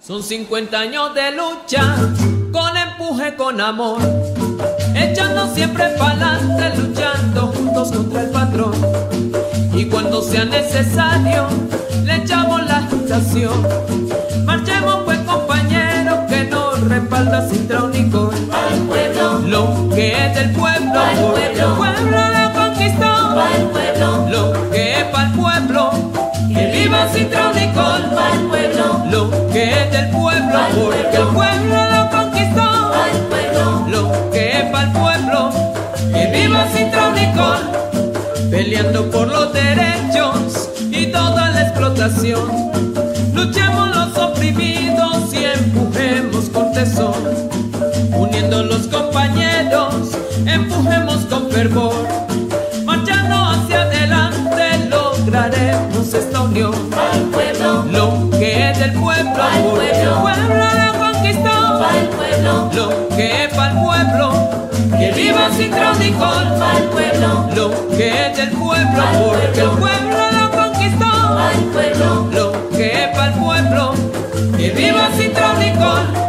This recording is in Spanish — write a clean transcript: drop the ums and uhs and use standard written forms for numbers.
Son 50 años de lucha, con empuje, con amor, echando siempre pa'lante, luchando juntos contra el patrón. Y cuando sea necesario, le echamos la agitación. Marchemos pues, compañeros, que nos respalda sin traunicón. Para el pueblo, lo que es del pueblo, porque el pueblo lo conquistó. para el pueblo, Lo que es para el pueblo, que viva sin traunicón. para el pueblo, Lo que es del pueblo, porque el pueblo lo conquistó. para el pueblo, Lo que es para el pueblo, que viva sin traunicón. Peleando por los derechos y toda la explotación. Luchemos los oprimidos y empujemos con tesón. Uniendo los compañeros, empujemos con fervor. Marchando hacia adelante, lograremos esta unión. para el pueblo, Lo que es del pueblo, para el porque el pueblo lo conquistó. para el pueblo, Lo que es para el pueblo, que viva sin traunicón. para el pueblo, Lo que es del pueblo, porque el pueblo lo conquistó. para el pueblo, Lo que es para el pueblo, que viva sin traunicón.